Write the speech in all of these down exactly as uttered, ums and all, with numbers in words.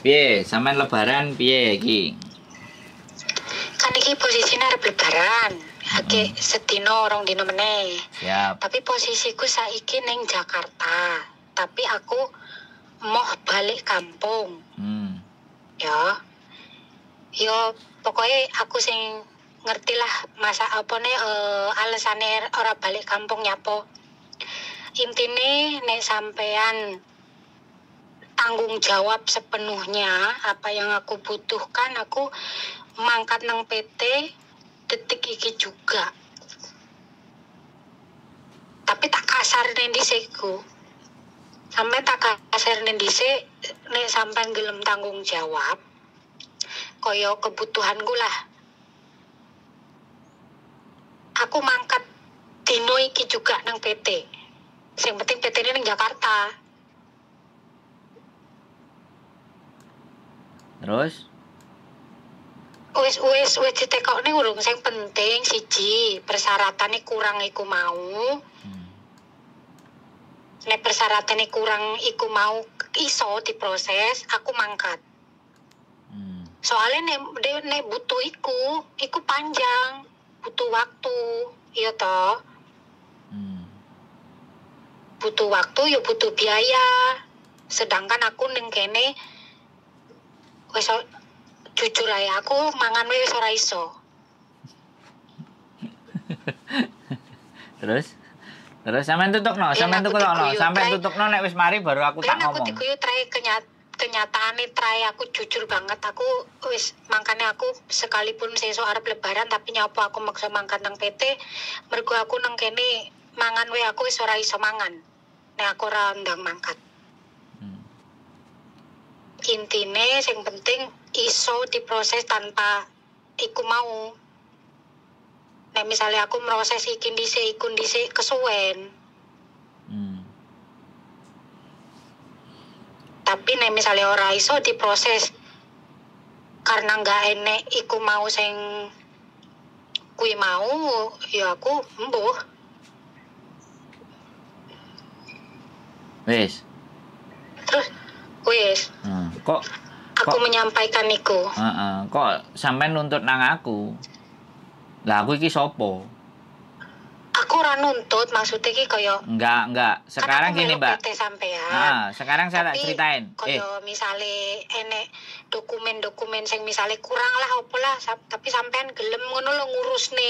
Piye, sampean lebaran piye iki? Kan iki posisinya arep lebaran. Oke, Mm-mm. sedino rong dino meneh. Siap. Tapi posisiku saiki ning Jakarta. Tapi aku mau balik kampung. Hmm. Ya. Yo pokoknya aku sing ngerti lah masa apa nih uh, alasane ora balik kampung nyapo. Intine nek sampean tanggung jawab sepenuhnya apa yang aku butuhkan, aku mangkat nang P T detik iki juga. Tapi tak kasar nih dhisik-ku. Sampai tak kasar nih dhisik nek sampean gelem tanggung jawab. Koyo kebutuhanku lah. Aku mangkat dino iki juga nang P T. Sing penting P T-ne ning Jakarta. Terus? Wis wis wis ditekokne urung sing penting siji, persyaratannya kurang iku mau. Hmm. Nek persyaratannya kurang iku mau iso diproses, aku mangkat. Hmm. Soalnya nek nek butuh iku, iku panjang, butuh waktu, iya toh. Hmm. Butuh waktu, ya butuh biaya. Sedangkan aku ning kene wis jujur ae aku mangan wis ora iso. Terus? Terus sampean tutukno, sampean tutukno, sampean tutukno nek wis mari baru aku tak ngomong. Aku diguyu trai kenyat kenyataane trai aku jujur banget aku wis mangkane aku sekalipun sesuk arep lebaran tapi nyopo aku maksa mangkat nang P T mergo aku nang kene mangan wae aku wis ora iso mangan. Nek aku ora ndang mangkat. Hmm. Intine sing penting iso diproses tanpa iku mau. Nek misalnya aku proses iki dhisik iku dhisik kesuwen. Hmm. Tapi nek misalnya ora iso diproses karena nggak enek iku mau sing kui mau ya aku embuh. Wis. Terus wis. Hmm. Kok Aku kok, menyampaikan iku. Heeh, kok sampean nuntut nang aku? Lah aku iki sapa? Aku ora nuntut, maksudnya iki kaya Enggak, enggak. Sekarang kan gini, Mbak. P T sampean. Nah, sekarang saya tak ceritain. Eh, Kaya misale enek dokumen-dokumen sing misale kurang lah opo lah, tapi sampean gelem ngono lho ngurusne.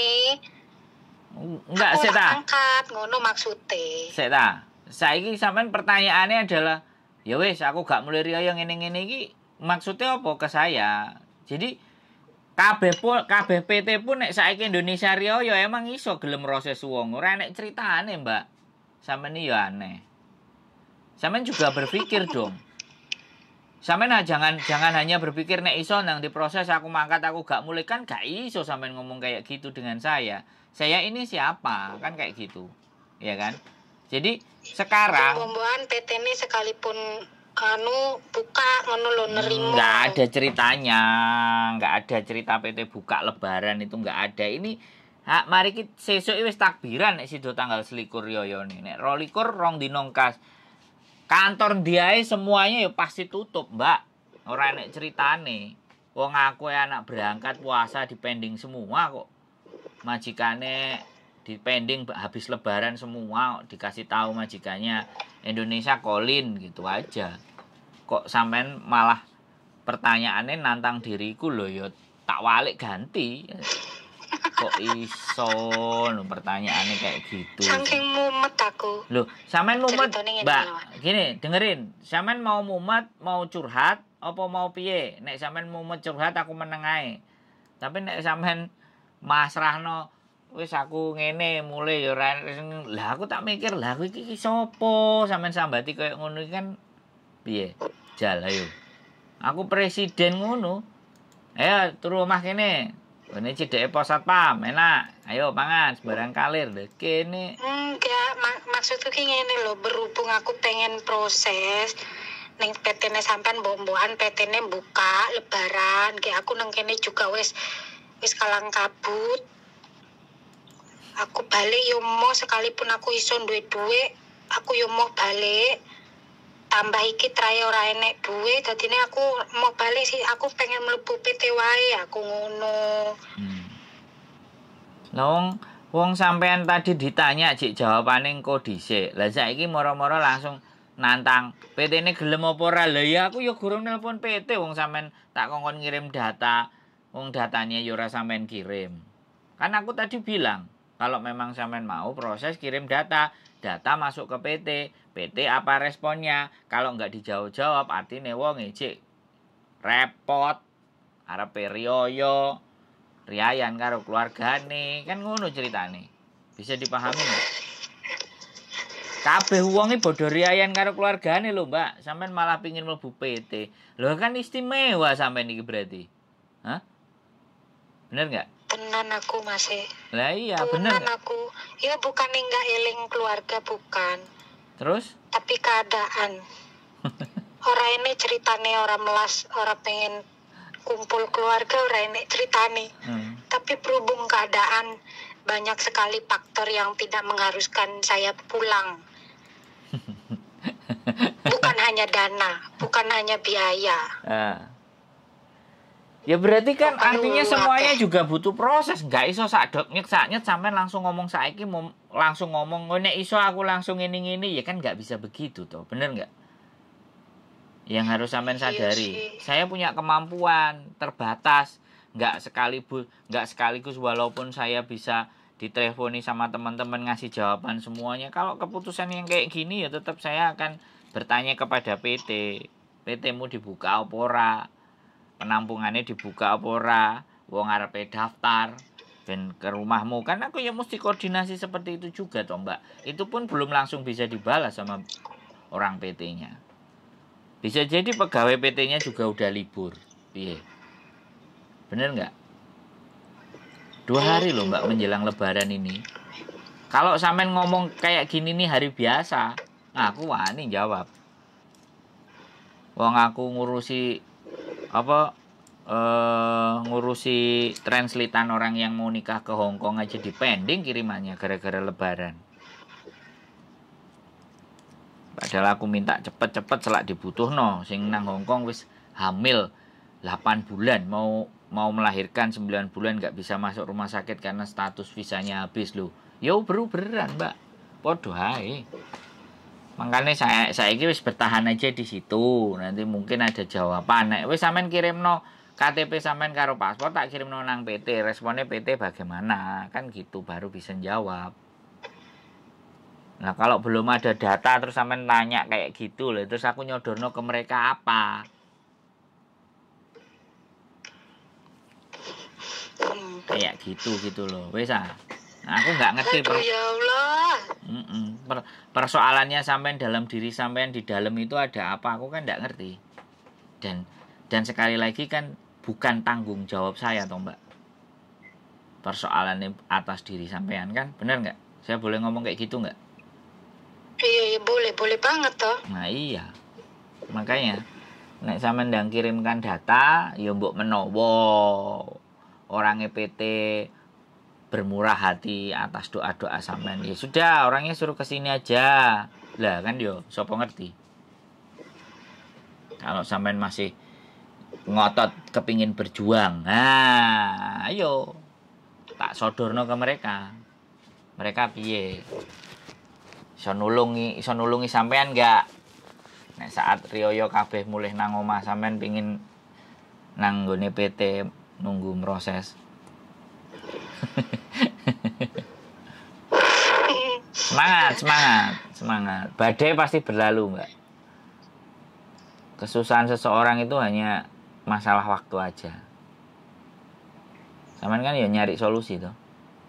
enggak sih ta. Angkat ngono maksude. Sik ta. Saiki sampean pertanyaannya adalah, ya wis aku gak mulai riyo ngene-ngene iki maksudnya apa ke saya? Jadi kabeh pun kabeh P T pun nek saiki Indonesia riyo ya emang iso gelem proses wong. Ora nek critane, Mbak. Sampeyan ya aneh. Sampeyan juga berpikir dong. Sampeyan jangan jangan hanya berpikir nek iso nang diproses aku mangkat aku gak mulai kan gak iso sampeyan ngomong kayak gitu dengan saya. Saya ini siapa? Kan kayak gitu. Ya kan? Jadi sekarang Bomboan P T ini sekalipun anu buka ngono lo nerimo. Nggak ada ceritanya, nggak ada cerita P T buka lebaran itu nggak ada. Ini ha, mari kita sesuk wis takbiran nek sido tanggal selikur yoyo nih. Nek rolikur rong dinongkas. Kantor diae semuanya ya pasti tutup, Mbak. Ora nek ceritane. Wong aku anak berangkat puasa dipending semua kok. Majikane dipending habis lebaran semua dikasih tahu majikannya Indonesia kolin gitu aja. Kok sampean malah pertanyaannya nantang diriku loh ya tak walik ganti. Kok iso lho pertanyaannya kayak gitu. Saking mumet aku. Loh, sampean mumet, Mbak. Ini, Gini, dengerin. Sampean mau mumet, mau curhat, apa mau piye? Nek sampean mumet curhat aku meneng ae. Tapi nek sampean masrahno wis aku ngene mulai ya ora lah aku tak mikir lah aku iki sapa sampean sambati koyo ngono iki kan piye? Jal ayo. Aku presiden ngono. Ayo turu omah kene. Ini cedeke pos satpam, enak. Ayo mangan sembarang kalir deh kene. Enggak, mak maksudku ki ngene lho, berhubung aku pengen proses ning P T-ne sampean bomboan P T-ne buka lebaran, kayak aku nang kene juga wis wis kalang kabut. Aku balik yo mau sekalipun aku iso duwe duit, aku yo mau balik. ditambah iki trae ora enek duwe dadine aku mau balik sih aku pengen mlebu P T wae aku ngono. Hmm. Lah wong wong sampean tadi ditanya cik jawabane engko dhisik. Lah saiki moro-moro langsung nantang P T-ne gelem apa ora? Lah ya aku ya gurung nelpon P T wong sampean tak kongkon ngirim data. Wong datanya ya ora sampean kirim. Kan aku tadi bilang kalau memang sampean mau proses kirim data, data masuk ke P T. P T apa responnya? Kalau nggak dijawab-jawab artine wong cik repot arepe riyo riayan karo keluargane. Kan ngono ceritane. Bisa dipahami nggak? Kabeh wonge bodho riayan karo keluargane lho, Mbak. Sampeyan malah pingin mlebu P T. Lho kan istimewa sampeyan iki berarti. Hah? Bener nggak? Tenan aku masih. Lah iya, bener. Tenan aku. Ya bukan enggak eling keluarga bukan. Terus? Tapi keadaan. Orang ini ceritane orang melas, orang pengen kumpul keluarga, orang ini ceritane. Hmm. Tapi berhubung keadaan banyak sekali faktor yang tidak mengharuskan saya pulang. Bukan hanya dana, bukan hanya biaya. Ah. Ya berarti kan bukan artinya semuanya ake. Juga butuh proses. Nggak iso sak dok nyet sak nyet sampai langsung ngomong saiki langsung ngomong nek iso aku langsung ini-ini ya kan nggak bisa begitu toh. Bener nggak? Yang harus sampean sadari. Iya, saya punya kemampuan terbatas. Nggak sekaligus nggak sekaligus walaupun saya bisa diteleponi sama teman-teman ngasih jawaban semuanya. Kalau keputusan yang kayak gini ya tetap saya akan bertanya kepada P T. P T-mu dibuka apa ora? Penampungannya dibuka apa ora? Wong arepe daftar ben ke rumahmu. Kan aku ya mesti koordinasi seperti itu juga toh, Mbak. Itu pun belum langsung bisa dibalas sama orang P T-nya. Bisa jadi pegawai P T-nya juga udah libur. Piye? Bener nggak? Dua hari loh Mbak menjelang lebaran ini. Kalau sampean ngomong kayak gini nih hari biasa, nah aku wani jawab. Wong aku ngurusi apa eh, ngurusi translatean orang yang mau nikah ke Hong Kong aja dipending kirimannya gara-gara lebaran. Padahal aku minta cepet-cepet selak dibutuhno. Sing nang Hong Kong wis hamil delapan bulan mau mau melahirkan sembilan bulan nggak bisa masuk rumah sakit karena status visanya habis loh. Yo beru-beran Mbak. Podo ae. Makanya saya saya ini wis bertahan aja di situ. Nanti mungkin ada jawaban. Nek wis sampean kirimno K T P sampean karo paspor tak kirimno nang P T. Responnya P T bagaimana? Kan gitu baru bisa jawab. Nah, kalau belum ada data terus sampean tanya kayak gitu loh. Terus aku nyodorno ke mereka apa? Kayak gitu gitu loh. Wis ah. Nah, aku nggak ngerti per ya Allah. per persoalannya sampean dalam diri sampean di dalam itu ada apa? Aku kan nggak ngerti. Dan dan sekali lagi kan bukan tanggung jawab saya toh Mbak. Persoalannya atas diri sampean kan, benar nggak? Saya boleh ngomong kayak gitu nggak? Iya, iya boleh, boleh banget toh. Nah iya, makanya nek sampean ndang kirimkan data, ya mbok menowo orangnya P T bermurah hati atas doa-doa sampean. Ya sudah, orangnya suruh kesini aja. Lah kan yo, sapa ngerti. Kalau sampean masih ngotot kepingin berjuang, nah ayo tak sodorno ke mereka. Mereka piye? Iso nulungi, iso nulungi sampean enggak? Nek saat riyo kabeh mulih nang omah sampean pingin nang nggone P T nunggu proses. Semangat, semangat, semangat. Badai pasti berlalu, Mbak. Kesusahan seseorang itu hanya masalah waktu aja. Sampean kan ya nyari solusi tuh.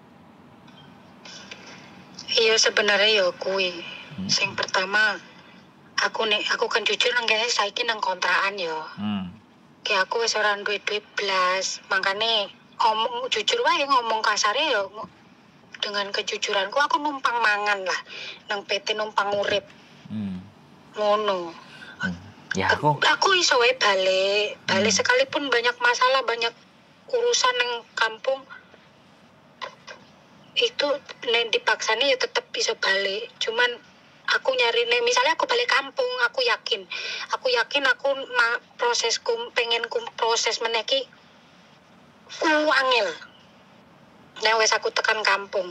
Iya sebenarnya ya kuwi. Hmm. Sing pertama aku nek aku kan jujur nang kene saiki nang kontrakan ya. Hmm. Kayak aku wis ora duwe-duwe blas, makane ngomong jujur wae ngomong kasare ya dengan kejujuranku aku numpang mangan lah nang P T numpang urip. Hmm. Ngono. Hmm. Ya aku aku iso wae balik, balik hmm. sekalipun banyak masalah, banyak urusan nang kampung. Itu nek dipaksane ya tetep bisa balik. Cuman aku nyari nih, misalnya aku balik kampung, aku yakin aku yakin aku ma, prosesku pengen ku proses meneki ku angel nah wes aku tekan kampung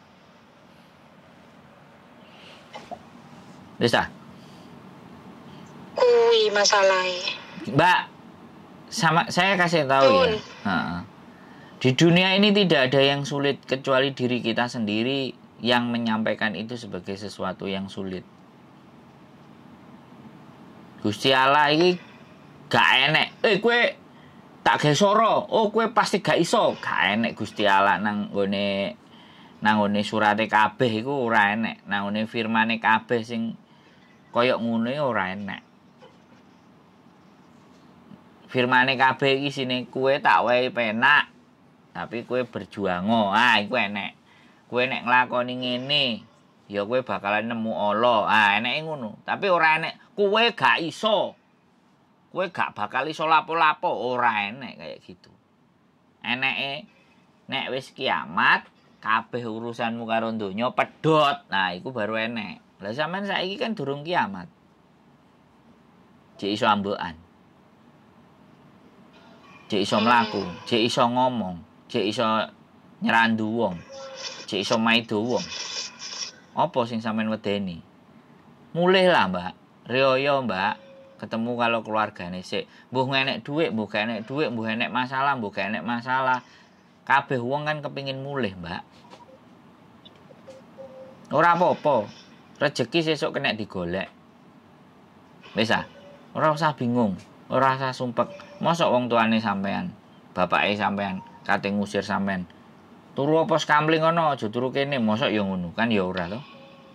bisa kui masalahnya Mbak, sama saya kasih tahu Tun. ya. Ha. Di dunia ini tidak ada yang sulit kecuali diri kita sendiri yang menyampaikan itu sebagai sesuatu yang sulit. Gusti Allah iki gak enek. Eh kue tak gawe soro. Oh kue pasti gak iso. Gak enek Gusti Allah nang nggone nang nggone surate kabeh iku ora enek. Nang nggone firmane kabeh sing koyok ngono ora enek. Firmane kabeh iki sine kue tak wae penak. Tapi kue berjuang, ah, iku enek. Kue nek nglakoni ngene, ya kue bakalan nemu Allah. Ah, eneke ngono. Tapi ora enek, kue gak iso. Kue gak bakal iso lapo-lapo, ora enek kayak gitu. Eneke nek wis kiamat, kabeh urusanmu karo donya pedhot. Nah, iku baru enek. Lah sampean saiki kan durung kiamat. Jek iso ambekan. Jek iso mlaku, jek iso ngomong. Cek iso nyerandu wong, cek iso maido wong. Apa sing sampean wedeni? Mulih lah, Mbak. Rioyo, Mbak. Ketemu kalau keluargane sik. Mbuh enek dhuwit, mbuh gak enek dhuwit, mbuh enek masalah, mbuh gak enek masalah. Kabeh wong kan kepingin mulih, Mbak. Ora apa-apa. Rezeki sesuk kena digolek. Wis ah. Ora usah bingung, ora usah sumpek. Mosok wong tuane sampean, bapake sampean kate ngusir sampean. Turu apa skamling ngono, aja turu kene, mosok ya ngono, kan ya ora to.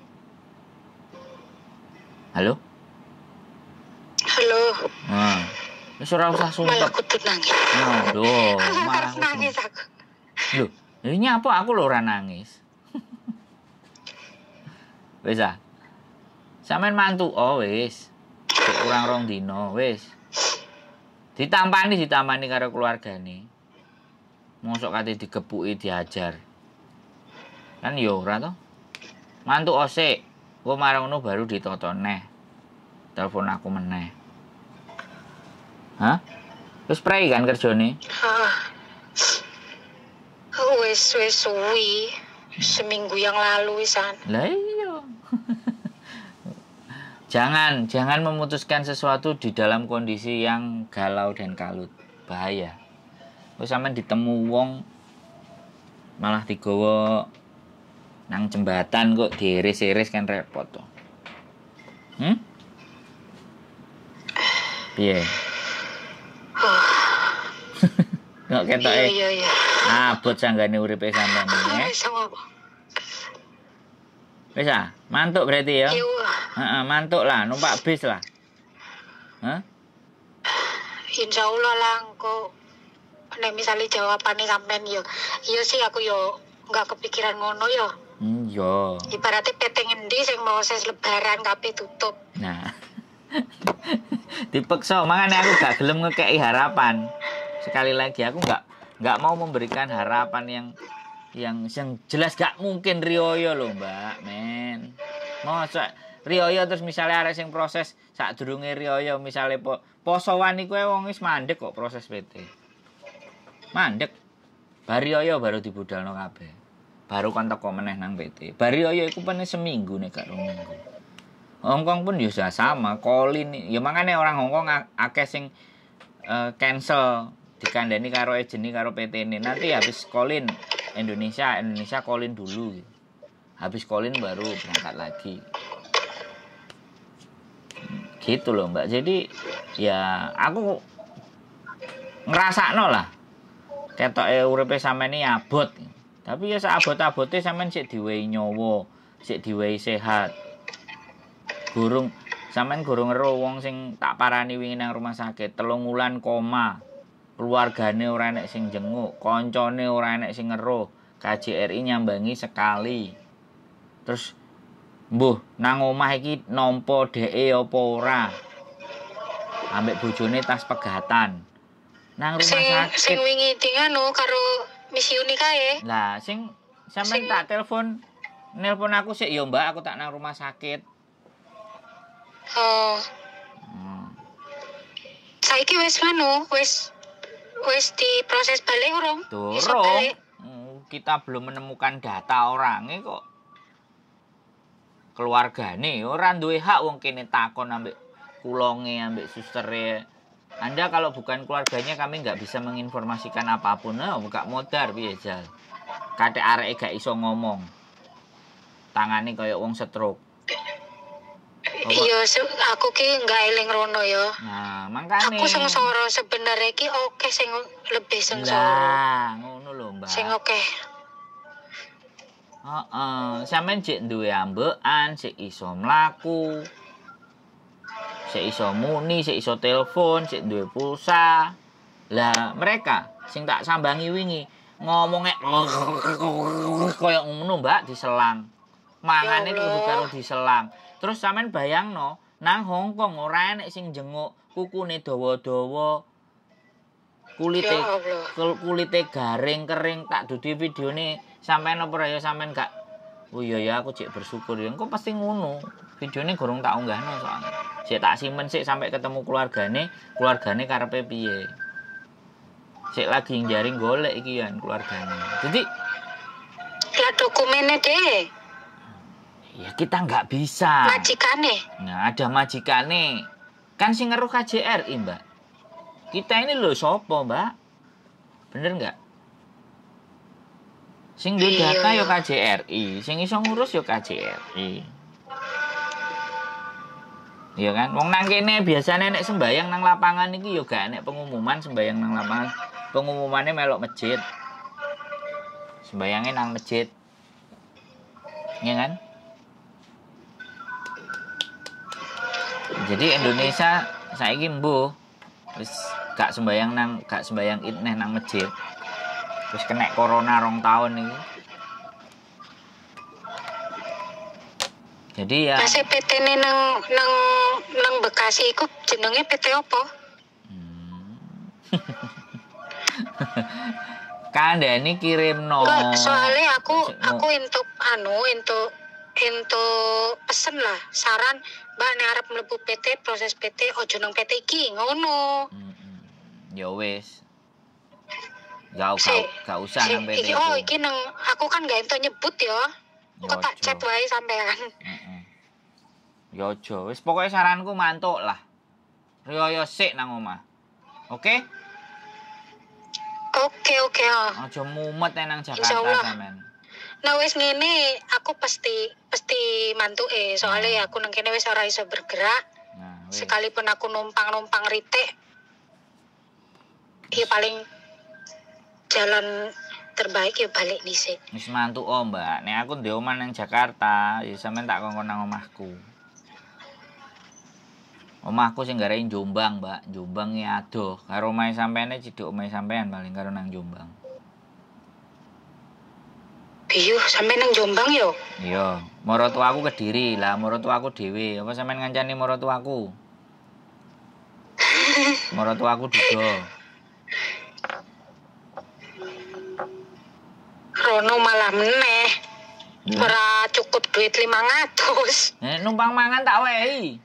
Halo? Halo. Nah, wis ora usah sumpek. Malah kudu nangis. Aduh, malah nangis aku. Lho, ini apa aku lho ora nangis. Wis ah. Sampeyan mantu oh wis. Sik kurang rong dino, wis. Ditampani ditampani karo keluargane. Mosok kate digepuki diajar. Kan ya ora to. Mantuk osik. Ku marang ngono baru ditoto neh. Telepon aku meneh. Hah? Wis prei kan kerjane? Hah. Wis wis suwi. Seminggu yang lalu wisan. Lah iya. Jangan, jangan memutuskan sesuatu di dalam kondisi yang galau dan kalut. Bahaya. Wis sampean ditemu wong malah digawa nang jembatan kok diiris-iris kan repot to. Hmm? Piye? Kok ketoke. Iya iya iya. Abot sanggane uripe sampean iki. Sama apa? Wis ah, mantuk berarti ya? Iya. Heeh, mantuk lah, numpak bis lah. Hah? Insya Allah lah engko nek misalnya jawabannya sampean yo. Iya sih aku yo enggak kepikiran ngono yo. Hmm, yo. Ibaratnya P T ngendi sing proses lebaran kabeh tutup. Nah. Dipeksa, makanya aku gak gelem ngekei harapan. Sekali lagi aku gak gak mau memberikan harapan yang yang yang jelas gak mungkin rioyo loh, Mbak, men. Masa rioyo terus misalnya arek sing proses sadurunge rioyo misalnya po, posowan iku wong wis mandek kok proses P T. Mandek. Bar rioyo baru dibudalno kabeh. Baru kon teko meneh nang P T. Bar rioyo iku pene seminggu nek gak rong minggu. Hongkong pun juga sama, Colin ya makanya orang Hongkong akeh sing uh, cancel dikandani karo ejeni karo P T ini. Nanti habis Colin Indonesia, Indonesia Colin dulu. Habis Colin baru berangkat lagi. Gitu loh, Mbak. Jadi ya aku ngrasakno lah. Ketoke uripe sampeyan iki abot. Tapi ya sak abot-abote sampeyan sik diwehi nyawa, sik diwehi sehat. Gurung sampean gurung ero wong sing tak parani wingi nang rumah sakit telung wulan koma. Keluargane ora enek sing jenguk, koncone ora enek sing ngero. K J R I nyambangi sekali. Terus mbuh nang omah iki nampa dheke apa ora? Ambek bojone tas pegatan. Nang rumah sing, sakit. Sing wingi dingano karo misiune kae. Lah sing sampean tak telepon nelpon aku sik ya Mbak, aku tak nang rumah sakit. Oh, Hmm. saiki wis manu, wis wis diproses balik urung? Iso Durung. balik. Hmm, kita belum menemukan data orangnya kok. Keluargane ora duwe hak wong kene takon ambek kulonge ambek sustere. Anda kalau bukan keluarganya kami nggak bisa menginformasikan apapun. Nah, gak modar piye jal. Kate areke gak iso ngomong. Tangane kaya wong stroke. Apa? Iya, se- aku ki nggak eling rono ya. Nah, makane. Aku sengsara sebenarnya ki oke sing lebih sengsara. Lah, ngono lho, Mbak. Sing oke. Heeh, sampean jek duwe ambekan, sik iso mlaku. Sik iso muni, sik iso telepon, sik duwe pulsa. Lah, mereka sing tak sambangi wingi ngomongnya koyo ngono, Mbak, diselang. Mangane Ya kudu Allah. karo diselang. Terus sampean bayangno, nang Hongkong ora enek sing jenguk, kukune dawa-dawa. Kulite Ya Allah. kul- kulite garing kering tak dudi videone sampean apa ya sampean gak. Oh iya ya aku cek bersyukur ya. Engko pasti ngono. Videone gorong tak unggahno soalnya. Sik tak simpen sik sampai ketemu keluargane, keluargane karepe piye. Sik lagi njaring golek iki kan keluargane. Jadi Lah dokumennya deh, ya kita nggak bisa. majikane. Nah, ada majikane. Kan sing ngeruh K J R I, Mbak. Kita ini loh sopo, Mbak? Bener nggak? Sing duwe Iya. data yo K J R I, sing iso ngurus yo K J R I. Iya kan? Wong nang kene biasane nek sembayang nang lapangan iki yo gak enek pengumuman sembayang nang lapangan. Pengumumannya melok masjid. Sembayangnya nang masjid. Iya kan? Jadi Indonesia saiki mbuh wis gak sembayang nang gak sembayang id neh nang masjid. Terus kena corona rong tahun iki. Jadi ya Lah P T ne nang nang nang Bekasi iku jenenge P T apa? hmm. Kandhane kirimno. Enggak, soalnya aku Sik, mau- aku entuk anu entuk entuk pesen lah saran Mbak nek arep mlebu P T proses P T ojo nang P T iki ngono. Hmm, hmm. Ya wis. Gak, Si, gak, gak usah si, nang P T iki ku. oh iki nang aku kan gak ento nyebut ya. Kok tak Yojo. chat wae sampean. Heeh. Ya aja, wis pokoke saranku mantuk lah. Riyo sik nang omah. Oke? Oke oke oh. Aja mumet nang Jakarta Insyaallah. sampean. Nah wis ngene aku pasti pasti mantuke soalnya aku nang kene wis ora iso bergerak. Nah, wis. Sekalipun aku numpang-numpang ritik ya paling jalan terbaik ya balik dhisik. Wis mantuk oh, Mbak. Nek aku ndek omah nang Jakarta, ya sampean tak kongkon nang omahku. Omahku sing garai Jombang, Mbak. Jombang ya adoh. Karo omahe sampeane ciduk omahe sampean paling karo nang Jombang. Iya, sampe nang Jombang yo. Iya, maratuaku Kediri. Lah maratuaku dhewe. Apa sampean ngancani maratuaku? Maratuaku Dudo. Rono malah meneh. Ora cukup duit lima ratus. Nek numpang mangan tak wehi.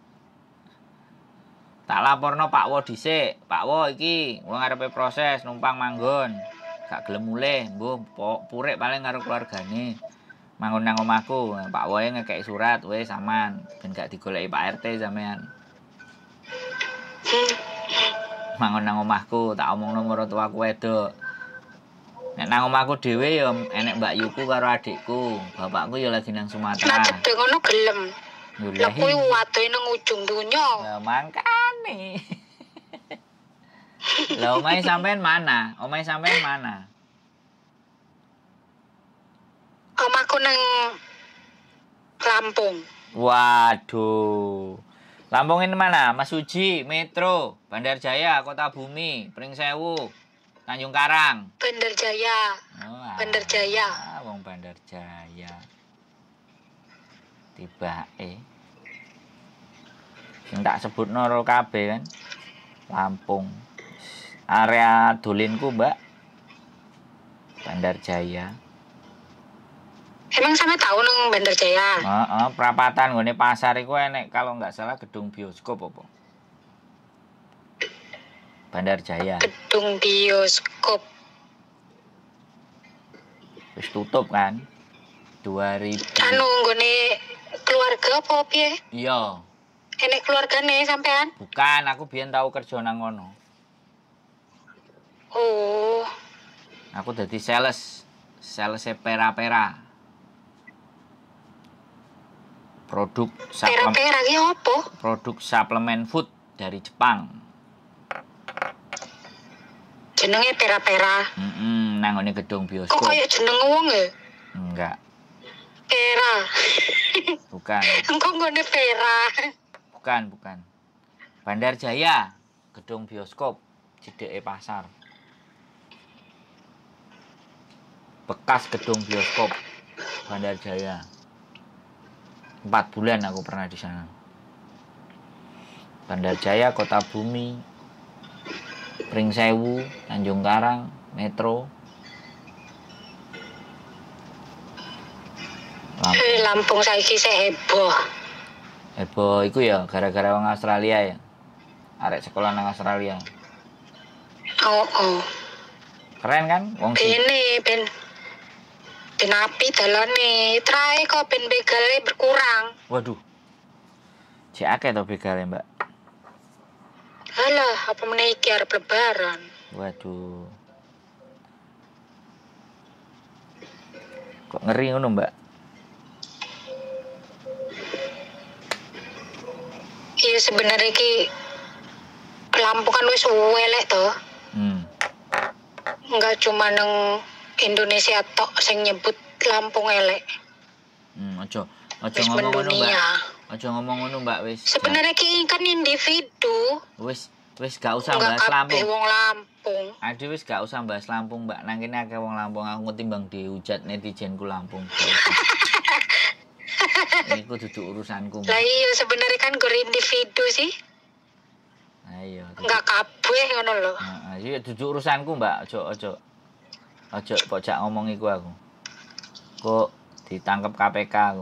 Tak laporno Pak Wo dhisik. Pak Wo iki wong arepe proses numpang manggon. Gak gelem mulih, mbuh purik paling karo keluargane. Manggon nang omahku. Pak Wo e ngekeki surat wis aman, ben gak digoleki Pak R T sampean. Hmm. Manggon nang omahku, tak omongno maratuaku wedok. Nek nang omahku dhewe ya enek Mbak Yuku karo adikku. Bapakku ya lagi nang Sumatera. Nah, jebul ngono gelem. Yo Lah kuwi lehi. waduhe nang ujung donya. Ya mangkane. Lah omahe sampean mana? Omahe sampean mana? Omahku nang Lampung. Waduh. Lampung ini mana? Mas Uji, Metro, Bandar Jaya, Kota Bumi, Pringsewu, Tanjung Karang. Bandar Jaya. Oh, Bandar Jaya. Ah, wong Bandar Jaya. Tibake. Sing tak sebutno ro kabeh kan. Lampung. Area dolinku, Mbak. Bandar Jaya. Emang sama tahu nang Bandar Jaya? Heeh, perapatan nggone pasar iku enek kalau nggak salah gedung bioskop apa? Bandar Jaya. Gedung bioskop. Wis tutup kan? dua ribu. Anu nggone keluarga apa piye? Iya. Enek keluargane sampean? Bukan, aku biyen tahu kerja nang ngono. Oh. Aku dadi sales. Sales pera-pera. Produk suplemen. Pera-pera ki apa? Produk suplemen food dari Jepang. Jenenge pera-pera. Heeh, nang ngene gedung Kok bioskop. kaya jeneng wong ya? Enggak, Pera. bukan. Engko nggone pera. Bukan, bukan. Bandar Jaya, gedung bioskop, cedeke pasar. Bekas gedung bioskop Bandar Jaya. Empat bulan aku pernah di sana. Bandar Jaya, Kota Bumi, Pringsewu, Tanjung Karang, Metro. Lampung. Eh, Lampung saiki sik heboh. Heboh iku ya gara-gara wong Australia ya. Arek sekolah nang Australia. Oh, oh. Keren kan? Wong si Bene ben ben api dalane. Trae kok ben begale berkurang. Waduh. Cek akeh to begale, Mbak. Alah, apa meneh iki arep lebaran. Waduh. Kok ngeri ngono, Mbak? Iya sebenarnya ki Lampung kan wis elek to. Hmm. Enggak cuma nang Indonesia tok sing nyebut Lampung elek. Hmm, ojo ojo Wis ngomong ngono, Mbak. mendunia. Ojo ngomong ngono, Mbak, wis. Sebenarnya ki kan individu, Wis wis gak usah enggak bahas kabeh Lampung. wong Lampung. Ade wis gak usah bahas Lampung, Mbak. Nang kene akeh wong Lampung, aku ngetimbang dihujat netizenku Lampung. Iku duduk urusanku. Mbak. Lah iya sebenarnya kan gur individu sih. Ayo. Enggak kabeh ngono lho. Heeh, iki duduk urusanku, Mbak. Ojo ojo. Ojo pojak ngomong iku aku. Kok ditangkep K P K aku.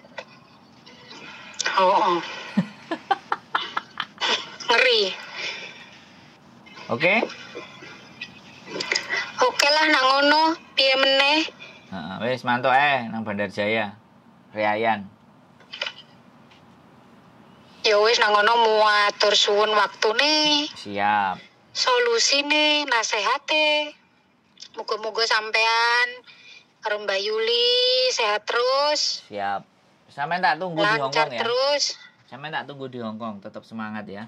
Oh. oh. Ngeri. Oke? Oke lah nang ngono, piye meneh? Heeh, wis mantuk ae nang Bandar Jaya. Riayan. Ya wis nang ngono muatur suwun waktune, Siap. solusine, nasehate. Muga-muga sampean karo Mbak Yuli sehat terus, Siap. Sampeyan tak tunggu di lancar Hongkong ya. terus. Sampeyan tak tunggu di Hongkong, tetap semangat ya.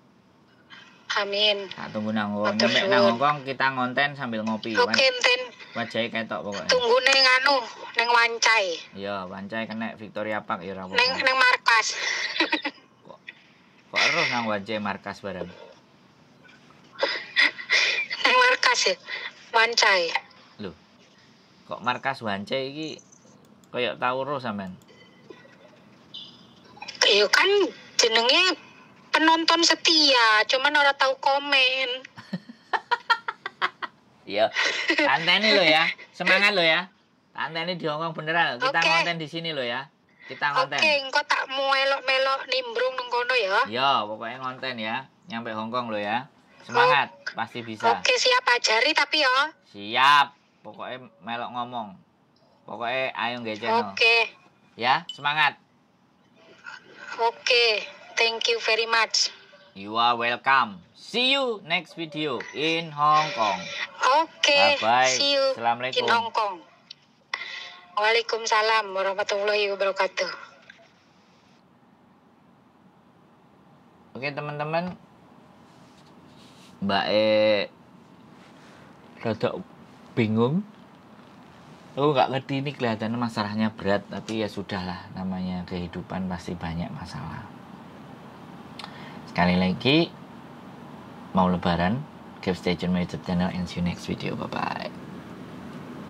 Amin. Tak tunggu nang Hongkong. Matur Nyampe suwun. nang Hongkong kita ngonten sambil ngopi. Oke, enten Wajahe ketok pokoknya. tunggu ning anu, ning Wancai, Iya, Wancai kena Victoria Park ya ora ning apa-apa. ning markas. Kok kok eruh nang Wancai markas bareng. Ning markas ya. Wancai. Lho. Kok markas Wancai iki koyo tau ro sampean. Ya kan jenenge penonton setia, cuman ora tahu komen. Iya. Tanteni lo ya. Semangat lo ya. Tanteni di Hongkong beneran. Kita Oke. ngonten di sini lo ya. Kita ngonten. Oke, engko tak mau elok-melok nimbrung nang kono ya. Iya, pokoknya ngonten ya. Nyampe Hongkong lo ya. Semangat, pasti bisa. Oke, siap ajari tapi ya. Siap. Pokoknya melok ngomong. Pokoknya ayo nge channel. Oke. Ya, semangat. Oke. Thank you very much. You are welcome. See you next video in Hong Kong. Oke. Bye-bye. See you Assalamualaikum. in Hong Kong. Waalaikumsalam warahmatullahi wabarakatuh. Oke teman-teman, Mbak E rada bingung. Aku nggak ngerti ini kelihatannya masalahnya berat, tapi ya sudahlah, namanya kehidupan pasti banyak masalah. Sekali lagi, mau lebaran, keep stay tune my YouTube channel and see you next video. Bye bye.